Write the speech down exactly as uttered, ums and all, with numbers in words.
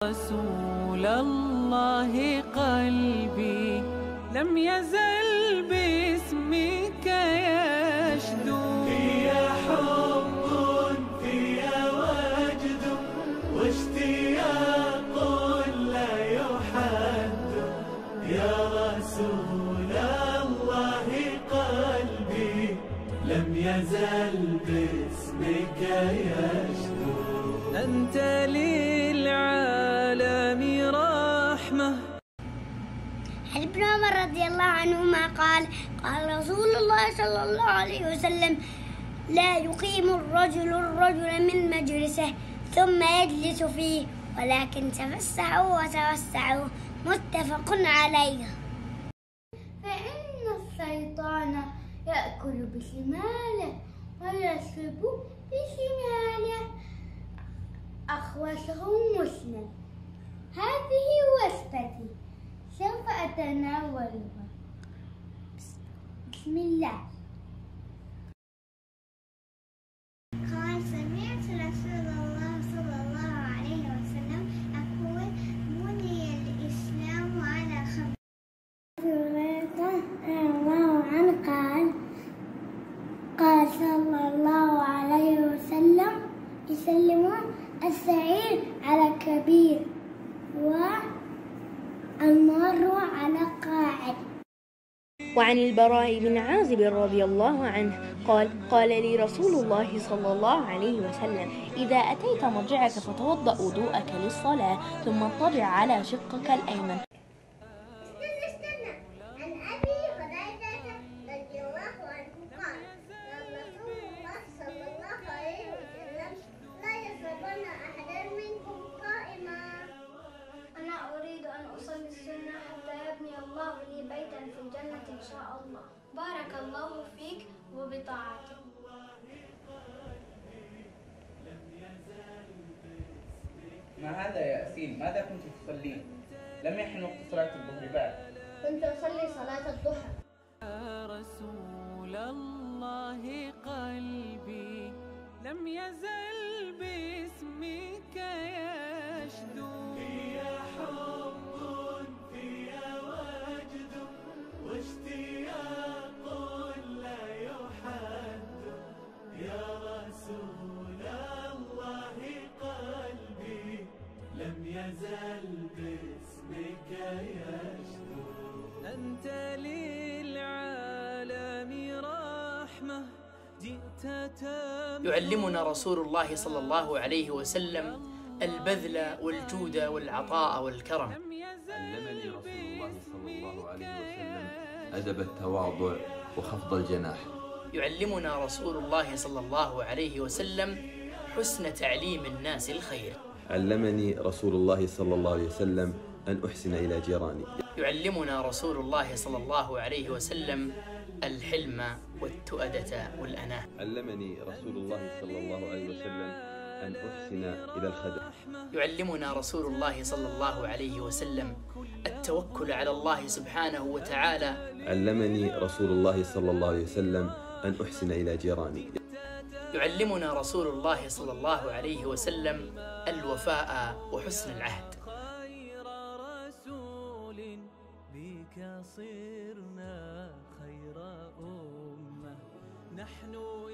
رسول الله قلبي لم يزل باسمك يشدو، فيا حب فيا وجد واشتياق لا يحد، يا رسول الله قلبي لم يزل باسمك يشدو. أنت للعالم رحمة. عن ابن عمر رضي الله عنهما قال قال رسول الله صلى الله عليه وسلم: لا يقيم الرجل الرجل من مجلسه ثم يجلس فيه، ولكن تفسحوا وتوسعوا. متفق عليه. فإن الشيطان يأكل بشماله ويشرب بشماله. أخرجه مسلم. هذه وصفتي سوف أتناولها. بسم الله. قال: سمعت رسول الله صلى الله عليه وسلم يقول: بني الإسلام على خمس. رضي الله عنه قال قال صلى الله عليه وسلم: يسلمون السعير على كبير والمار على قاعد. وعن البراء بن عازب رضي الله عنه قال قال لي رسول الله صلى الله عليه وسلم: إذا أتيت مضجعك فتوضأ وضوءك للصلاة ثم اضطجع على شقك الأيمن. الله لي بيتا في الجنة إن شاء الله. بارك الله فيك وبطاعتك. ما هذا يا ياسين؟ ماذا كنت تصلين؟ لم يحن وقت صلاة الظهر بعد. كنت أصلي صلاة الضحى. يا رسول الله قلبي لم يزل باسمك يشدو. فيا حب فيا وجد واشتياق لا يحد، يا رسول الله قلبي لم يزل باسمك يشدو. أنت للعالم رحمة جئت تمحو. يعلمنا رسول الله صلى الله عليه وسلم البذل والجود والعطاء والكرم. علمني رسول الله صلى الله عليه وسلم أدب التواضع وخفض الجناح. يعلمنا رسول الله صلى الله عليه وسلم حسن تعليم الناس الخير. علمني رسول الله صلى الله عليه وسلم أن أحسن إلى جيراني. يعلمنا رسول الله صلى الله عليه وسلم الحلم والتؤدة والأناة. علمني رسول الله صلى الله عليه وسلم أن أحسن إلى الخدم. يعلمنا رسول الله صلى الله عليه وسلم التوكل على الله سبحانه وتعالى. علمني رسول الله صلى الله عليه وسلم أن أحسن إلى جيراني. يعلمنا رسول الله صلى الله عليه وسلم الوفاء وحسن العهد. خير رسول بك صرنا خير أمة نحن